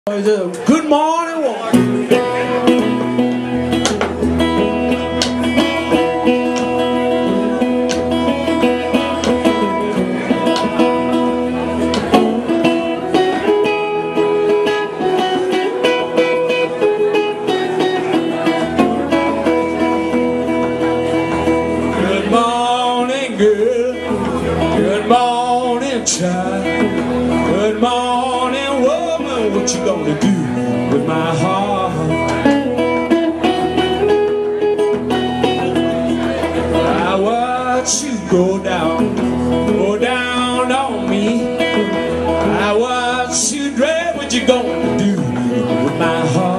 Good morning, woman. Good morning, girl. Good morning, child. Good morning, woman. What you gonna do with my heart? I watch you go down on me. I watch you dread. What you gonna do with my heart?